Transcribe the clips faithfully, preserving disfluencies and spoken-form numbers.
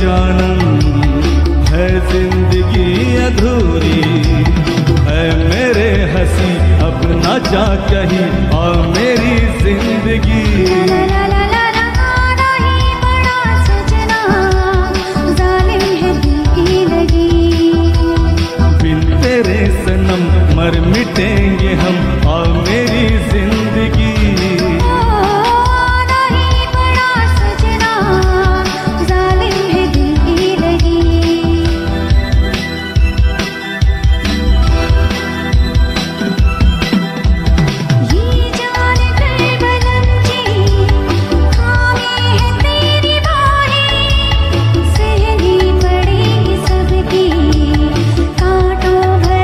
जानम, है जिंदगी अधूरी, है मेरे हंसी अब न जा कहीं और मेरी जिंदगी। सनम मर मिटेंगे हम और मेरी जिंदगी। नहीं बड़ा सजना, जालिम है दिल की लगी। ये जान कर बलम जी, खामी है तेरी बाहें, सहनी पड़ेगी सबकी कांटों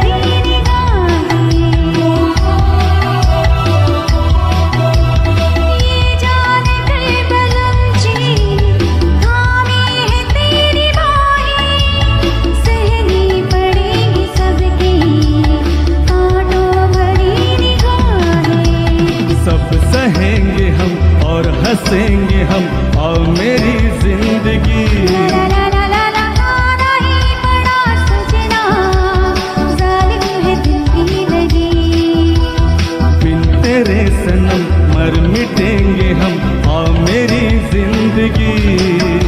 सहेंगे हम और हंसेंगे हम और मेरी जिंदगी। नहीं बड़ा सजना, जालिम है दिल की लगी। बिन तेरे सनम मर मिटेंगे हम और मेरी जिंदगी।